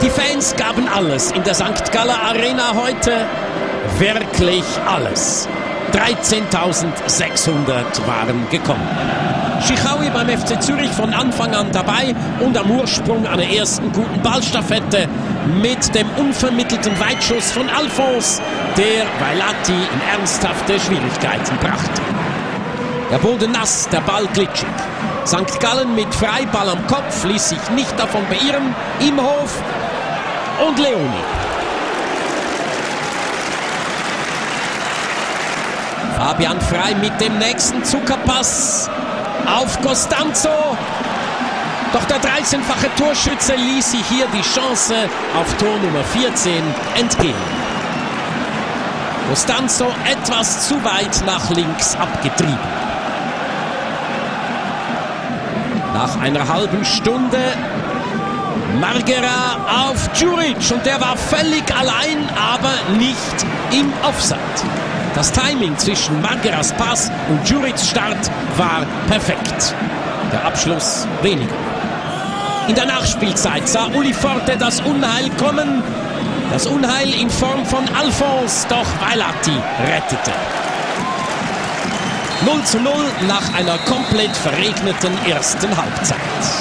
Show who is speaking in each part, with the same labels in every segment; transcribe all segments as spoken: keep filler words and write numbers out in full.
Speaker 1: Die Fans gaben alles in der Sankt Galler Arena heute. Wirklich alles. dreizehntausendsechshundert waren gekommen. Chichaoui beim F C Zürich von Anfang an dabei und am Ursprung einer ersten guten Ballstaffette mit dem unvermittelten Weitschuss von Alphonse, der Vailati in ernsthafte Schwierigkeiten brachte. Der Boden nass, der Ball glitschig. Sankt Gallen mit Freiball am Kopf ließ sich nicht davon beirren. Imhof und Leoni. Fabian Frei mit dem nächsten Zuckerpass auf Costanzo. Doch der dreizehnfache Torschütze ließ sich hier die Chance auf Tor Nummer vierzehn entgehen. Costanzo etwas zu weit nach links abgetrieben. Nach einer halben Stunde Margera auf Djuric und der war völlig allein, aber nicht im Offside. Das Timing zwischen Margeras Pass und Djurics Start war perfekt. Der Abschluss weniger. In der Nachspielzeit sah Uli Forte das Unheil kommen. Das Unheil in Form von Alphonse, doch Vailati rettete. null zu null nach einer komplett verregneten ersten Halbzeit.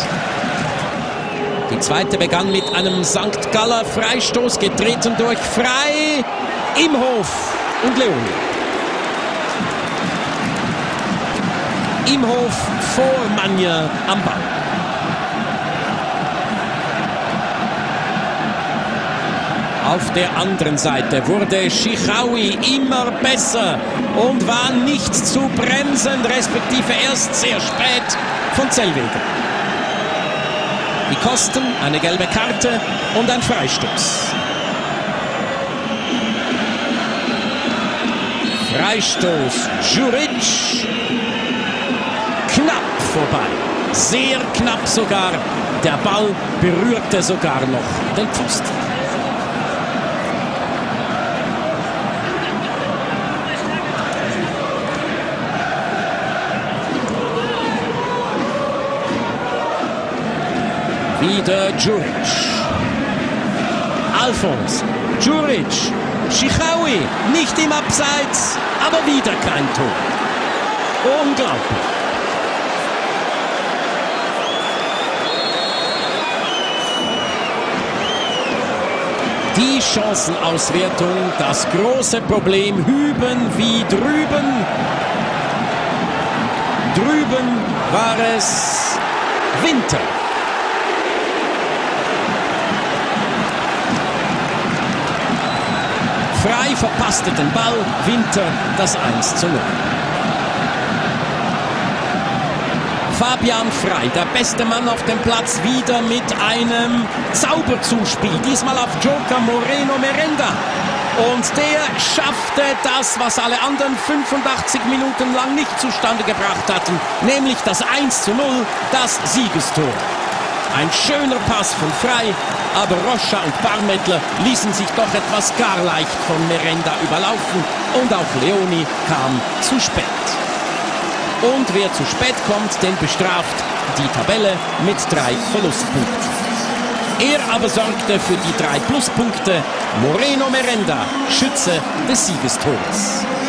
Speaker 1: Die zweite begann mit einem Sankt Galler Freistoß, getreten durch Frei, Imhof und Leoni. Imhof vor Magne am Ball. Auf der anderen Seite wurde Chichaoui immer besser und war nicht zu bremsen, respektive erst sehr spät von Zellweger. Die Kosten, eine gelbe Karte und ein Freistoß. Freistoß Djuric. Knapp vorbei. Sehr knapp sogar. Der Ball berührte sogar noch den Pfosten. Wieder Djuric. Alphonse. Djuric. Chichaoui. Nicht im Abseits, aber wieder kein Tor. Unglaublich. Die Chancenauswertung, das große Problem, hüben wie drüben. Drüben war es Winter. Frei verpasste den Ball, Winter das eins zu null. Fabian Frei, der beste Mann auf dem Platz, wieder mit einem Zauberzuspiel, diesmal auf Joker Moreno Merenda. Und der schaffte das, was alle anderen fünfundachtzig Minuten lang nicht zustande gebracht hatten, nämlich das eins zu null, das Siegestor. Ein schöner Pass von Frei, aber Rocha und Barmettler ließen sich doch etwas gar leicht von Merenda überlaufen und auch Leoni kam zu spät. Und wer zu spät kommt, den bestraft die Tabelle mit drei Verlustpunkten. Er aber sorgte für die drei Pluspunkte. Moreno Merenda, Schütze des Siegestores.